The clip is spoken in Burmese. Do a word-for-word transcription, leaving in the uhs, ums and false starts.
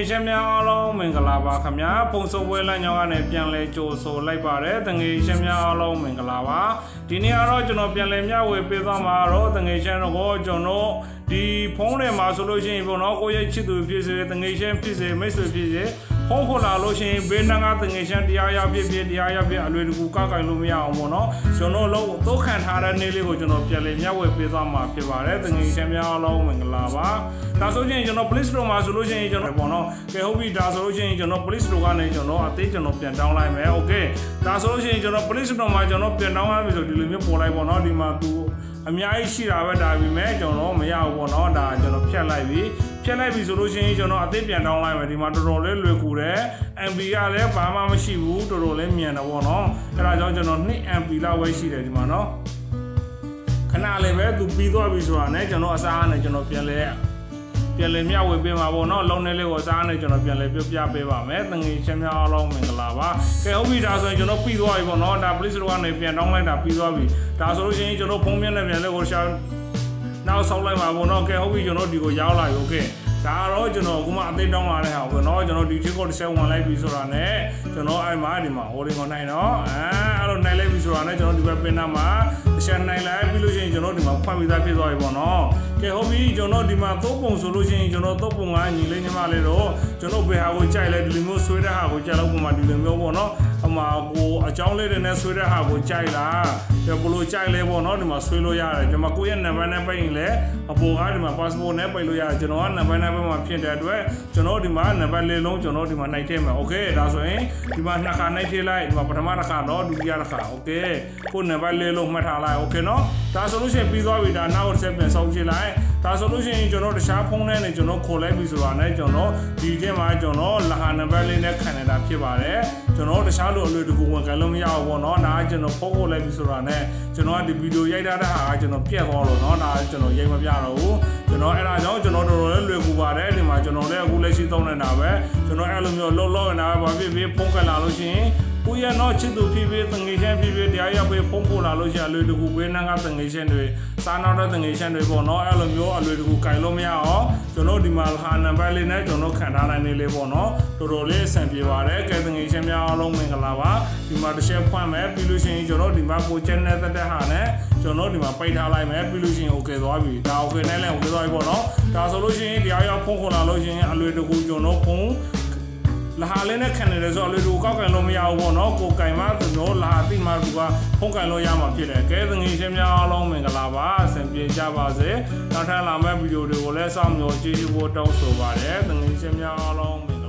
ငယ်ချင်းများအားလုံးမင်္ဂလာပါခင်ဗျာပုံစိုးပွဲလမ်းကြောင်းကနေပြန်လဲကြိုဆိုလိုက်ပါတယ်တငယ်ချင်းများအားလုံးမင်္ဂလာပါဒီနေ့ကတော့ကျွန်တော်ပြန်လဲမျှဝေပေးသွားမှာတော့တငယ်ချင်းတို့ကိုကျွန်တော်ဒီဖုန်းထဲမှာဆိုလို့ရှိရင်ပေါ့နော်ကိုရဲ့ချစ်သူဖြစ်စေတငယ်ချင်းဖြစ်စေမိတ်ဆွေဖြစ်စေဖုန်းခေါ်လာလို့ရှိရင်ဘေးနာကတငယ်ချင်းတရားရဖြစ်ဖြစ်တရားရဖြစ်အလွယ်တကူကောက်ကင်လို့မရအောင်ပေါ့နော်ကျွန်တော်လုံးသိုးခံထားတဲ့နေ့လေးကိုကျွန်တော်ပြန်လဲမျှဝေပေးသွားမှာဖြစ်ပါတယ်တငယ်ချင်းများအားလုံးမင်္ဂလာပါဒါဆိုရင်ကျွန်တော် Play Store မှာဆိုလို့ရှိရင်ကျွန်တော်ပေါ့နော်ကဲဟုတ်ပြီဒါဆိုလို့ရှိရင်ကျွန်တော် Play Store ကနေကျွန်တော်အသေးကျွန်တော်ပြန်တောင်းလိုက်မယ်โอเคဒါဆိုလို့ရှိရင်ကျွန်တော် Play Store မှာကျွန်တော်ပြန်တောင်းရပြီဆိုဒီလိုမျိုးပေါ်လိုက်ပေါ့နော်ဒီမှာသူအများကြီးရှိတာပဲဒါပေမဲ့ကျွန်တော်မရဘူးပေါ့နော်ဒါကျွန်တော်ဖြတ်လိုက်ပြီဖြတ်လိုက်ပြီဆိုလို့ရှိရင်ကျွန်တော်အသေးပြန်တောင်းလိုက်မယ်ဒီမှာတော်တော်လေးလွယ်ကူတယ် M B ကလည်းဘာမှမရှိဘူးတော်တော်လေးမြန်တယ်ပေါ့နော်အဲဒါကြောင့်ကျွန်တော် two M B လောက်ပဲရှိတယ်ဒီမှာနော်ခဏလေးပဲသူပြီးသွားပြီဆိုတာနဲ့ကျွန်တော်အစားနဲ့ကျွန်တော်ပြန်လဲပြန်လဲမျှဝေပေးမှာပေါ့နော်လုံးနေလေးကိုစားနေကျွန်တော်ပြန်လဲပြပြပေးပါမယ်တငယ်ချင်းများအားလုံးမင်္ဂလာပါကဲဟုတ်ပြီဒါဆိုရင်ကျွန်တော်ပြီးသွားပြီပေါ့နော်ဒါ Play Store ကနေပြန်တောင်းလိုက်တာပြီးသွားပြီဒါဆိုလို့ရှိရင်ကျွန်တော်ဖုန်းမြက်နဲ့ပြန်လဲကိုရှာနောက်ဆောက်လိုက်ပါပေါ့နော်ကဲဟုတ်ပြီကျွန်တော်ဒီကိုရောက်လာပြီโอเคဒါတော့ကျွန်တော်အခုမှအသေးတောင်းလာတဲ့ဟာပေါ့နော်ကျွန်တော်ဒီ ticket တစ်ချက်ဝင်လိုက်ပြီဆိုတာနဲ့ကျွန်တော်အဲ့မှာဒီမှာ holding ကိုနိုင်တော့အဲအဲ့လိုနိုင်လိုက်ပြီဆိုတာနဲ့ကျွန်တော်ဒီဘက်ပင်နာမှာတစ်ချက်နိုင်လိုက်ပြီးလို့ရှိရင်ကျွန်တော်ဒီမှာဖွင့်ပြီးသားဖြစ်သွားပြီပေါ့နော်ကဲဟုတ်ပြီကျွန်တော်ဒီမှာသုံးပုံဆိုလို့ရှိရင်ကျွန်တော်သုံးပုံကညီလေးညီမလေးတော့ကျွန်တော်ဘယ်ဟာကိုကြိုက်လဲဒီလိုမျိုးဆွဲတဲ့ဟာကိုကြိုက်လို့ပုံမှန်ဒီလိုမျိုးပေါ့နော်အမှာကိုအကြောင်းလေးတွေနဲ့ဆွဲတဲ့ဟာကိုကြိုက်လားဘယ်လိုကြိုက်လဲပေါ့နော်ဒီမှာဆွဲလို့ရတယ်ကျွန်မကိုယ့်ရဲ့နံပါတ်နဲ့ပိတ်ရင်လည်းအပေါ်ကဒီမှာ passport နဲ့ပိတ်လို့ရတယ်ကျွန်တော်ကနံပါတ်နဲ့ပိတ်မှာဖြစ်တဲ့အတွက်ကျွန်တော်ဒီမှာနံပါတ်လေးလုံးကျွန်တော်ဒီမှာနှိုက်ထည့်မယ်โอเคဒါဆိုရင်ဒီမှာနှစ်ခါနှိုက်ထည့်လိုက်ဒီမှာပထမတစ်ခါတော့ဒုတိယတစ်ခါโอเคကိုနံပါတ်လေးလုံးမှတ်ထားလိုက်โอเคနော်ဒါဆိုလို့ရှိရင်ပြီးသွားပြီဒါနောက်တစ်ဆက်ပြန်ဆောက်ကြည့်လိုက်ဒါဆိုလို့ရှိရင်ကျွန်တော်တခြားဖုန်းနဲ့ကျွန်တော်ခေါ်လိုက်ပြီဆိုတာနဲ့ကျွန်တော်ဒီထဲမှာကျွန်တော်လဟာနံပါတ်လေးနဲ့ခံနေတာဖြစ်ပါတယ်ကျွန်တော်တခြားလိုအလွယ်တကူဝင်ကန်လို့မရဘူးပေါ့နော်ဒါကကျွန်တော်ဖုန်းခေါ်လိုက်ပြီဆိုတာနဲ့ကျွန်တော်ကဒီဗီဒီယိုရိုက်ထားတဲ့ဟာကကျွန်တော်ပြတ်သွားလို့နော်ဒါကျွန်တော်ရိုက်မပြတော့ဘူးကျွန်တော်အဲ့ဒါကြောင့်ကျွန်တော်တော်တော်လေးလွယ်ကူပါတယ်ဒီမှာကျွန်တော်လည်းအခုလက်ရှိသုံးနေတာပဲကျွန်တော်အဲ့လိုမျိုးလှုပ်လှုပ်နေတာပဲဘာဖြစ်ဖြစ်ဖုန်းကန်လာလို့ရှိရင်ကိုရတော့ချစ်သူဖြစ်ဖြစ်တငယ်ချင်းဖြစ်ဖြစ်တရားရပဲဖုန်းပို့လာလို့ရှိရင်အလွယ်တကူဝေးနှံကတငယ်ချင်းတွေစားနောက်တဲ့တငယ်ချင်းတွေပေါ့နော်အဲ့လိုမျိုးအလွယ်တကူကင်လို့မရအောင်ကျွန်တော်ဒီမှာဟာနံပါတ်လေးနဲ့ကျွန်တော်ခံထားနိုင်နေလေးပေါ့နော်တော်တော်လေးအဆင်ပြေပါတယ်ကဲတငယ်ချင်းများအားလုံးမင်္ဂလာပါဒီမှာတစ်ချက်ဖွင့်မယ်ပြီးလို့ရှိရင်ကျွန်တော်ဒီမှာကို channel တက်တဲ့ဟာနဲ့ကျွန်တော်ဒီမှာပိတ်ထားလိုက်မယ်ပြီးလို့ရှိရင် okay သွားပြီဒါ okay နဲ့လည်း okay သွားပြီပေါ့နော်ဒါဆိုလို့ရှိရင်တရားရဖုန်းခေါ်လာလို့ရှိရင်အလွယ်တကူကျွန်တော်ဖုန်းလာလေးနဲ့ခံနေတယ်ဆိုအလွယ်တကူကောက်ကန်လို့မရဘူးပေါ့နော်ကိုကင်မဆိုတော့လာတိမှသူကဖုန်းကန်လို့ရမှာဖြစ်တယ်ကဲသငယ်ချင်းများအားလုံးမင်္ဂလာပါအဆင်ပြေကြပါစေနောက်ထပ်လာမယ့်ဗီဒီယိုတွေကိုလည်းစောင့်မျှော်ကြည့်ဖို့တောင်းဆိုပါတယ်သငယ်ချင်းများအားလုံး